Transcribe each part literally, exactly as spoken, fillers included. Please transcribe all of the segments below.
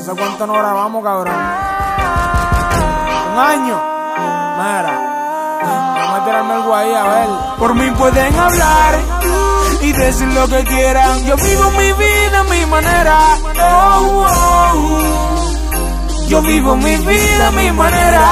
sé cuánto nos grabamos, cabrón. Un año. Mira, vamos a tirarme algo ahí, a ver. Por mí pueden hablar y decir lo que quieran. Yo vivo mi vida a mi manera. Oh, oh. Yo vivo mi vida a mi manera.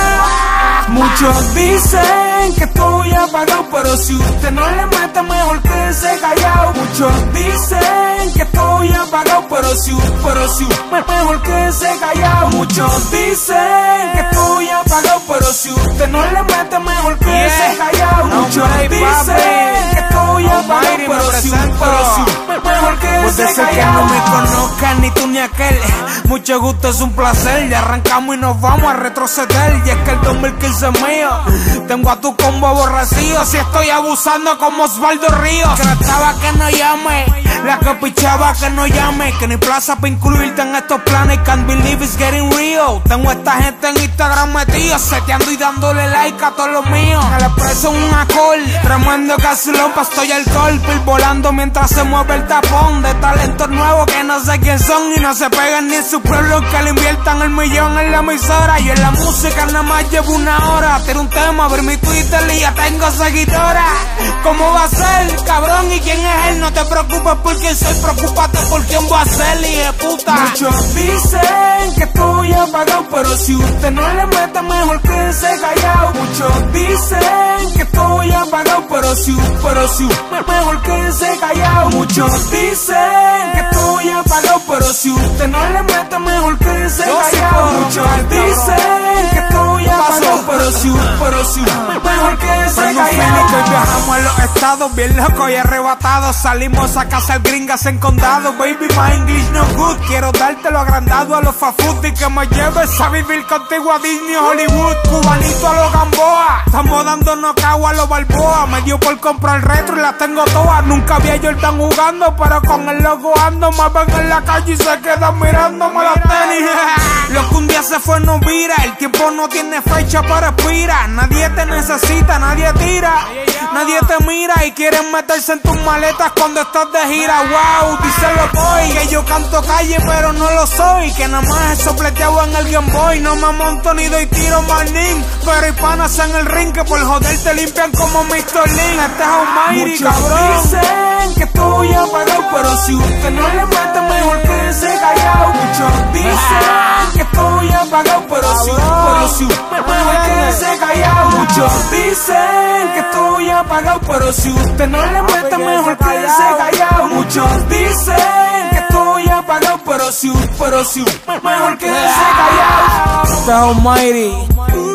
Muchos dicen que estoy apagado, pero si usted no le mete, mejor que se callado. Muchos dicen que estoy apagado, pero si, pero si, mejor que se callado. Muchos dicen que estoy apagado, pero si usted no le mete, mejor que yeah. se callado. No, Muchos play, dicen papi. que estoy apagado, me pero si, presento. pero si, mejor que Puede se ser que callado. no me conozcan ni tú ni aquel. Mucho gusto, es un placer. Ya arrancamos y nos vamos a retroceder. Y es que el dos mil quince es mío. Tengo a tu combo aborrecido. Si estoy abusando como Osvaldo Ríos. Que no estaba que no llame. La que pichaba que no llame. Que ni plaza para incluirte en estos planes. Can't believe it's getting real. Tengo a esta gente en Instagram metido, seteando y dándole like a todos los míos. Me le expreso un acorde. Tremendo casulón, pa' estoy alcohol. Pil volando mientras se mueve el tapón. De talentos nuevos que no sé quién son. Y no se pegan ni en su pueblo, que le inviertan el millón en la emisora. Yo en la música nada más llevo una hora. Tiro un tema, ver mi Twitter y ya tengo seguidora. ¿Cómo va a ser, cabrón? ¿Y quién es él? No te preocupes por quién soy, preocúpate por quién voy a ser, hijo de puta. Muchos dicen que estoy apagado, pero si usted no le mete, mejor que se callado. Muchos dicen que estoy apagado, pero si, pero si, mejor que se callado. Muchos dicen que estoy apagado, pero si usted no le mete, mejor que se callado. Muchos dicen que estoy apagado, pero si, pero si, mejor que se callado. Que viajamos a los estados bien locos y arrebatados. Salimos a cazar gringas en condado. Baby, my English no good. Quiero darte lo agrandado a los fast food y que me lleves a vivir contigo a Disney Hollywood. Cubanito a los Gamboa. Estamos dándonos cago a los Balboa. Me dio por comprar retro y las tengo todas. Nunca vi a Jordan jugando, pero con el logo ando. Me ven en la calle y se quedan mirándome las tenis. Lo que un día se fue no vira. El tiempo no tiene fecha para expirar. Nadie te necesita, nadie tira. Nadie te mira y quieren meterse en tus maletas cuando estás de gira. Wow, díselo boy, que yo canto calle pero no lo soy. Que nada más he sopleteado en el Game Boy. No me monto ni doy tiro manín, pero hay panas en el ring que por joder te limpian como mister Lin. Este es Almighty, cabrón. Dicen que estoy apagado, pero si usted no le mete, mejor que se callado. Muchos dicen que estoy apagado, pero si, pero si, mejor que se callado. Muchos dicen que estoy apagado, pero si usted no le mete, mejor que se callado. Muchos dicen que estoy apagado, pero si, pero si, mejor que se callado. Este es Almighty,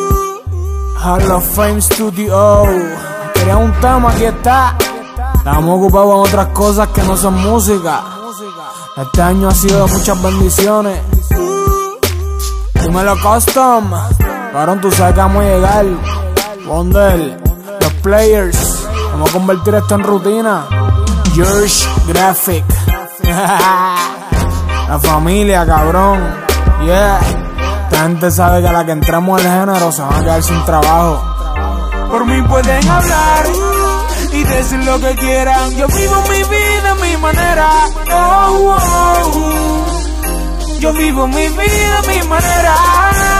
Hall of Fame Studio. Quería un tema, aquí está. Estamos ocupados en otras cosas que no son música. Este año ha sido de muchas bendiciones. Dímelo custom. Cabrón, tú sabes que vamos a llegar. Wonder, los players. Vamos a convertir esto en rutina. George Graphic. La familia, cabrón. Yeah. Esta gente sabe que a la que entramos al género se van a quedar sin trabajo. Por mí pueden hablar y decir lo que quieran. Yo vivo mi vida a mi manera. Oh, oh, oh. Yo vivo mi vida a mi manera.